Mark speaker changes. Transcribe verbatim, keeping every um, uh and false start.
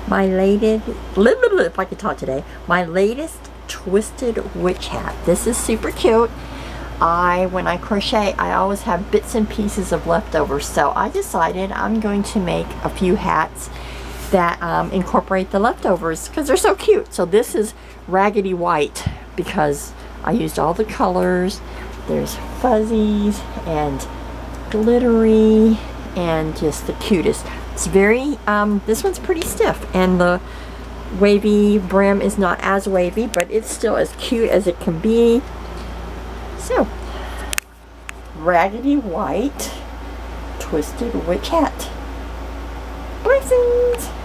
Speaker 1: My latest, if I could talk today, my latest twisted witch hat. This is super cute. I, when I crochet, I always have bits and pieces of leftovers, so I decided I'm going to make a few hats that um, incorporate the leftovers because they're so cute. So this is Raggedy White because I used all the colors. There's fuzzies and glittery and just the cutest. It's very, um, this one's pretty stiff, and the wavy brim is not as wavy, but it's still as cute as it can be. So, Raggedy White Twisted Witch Hat. Blessings!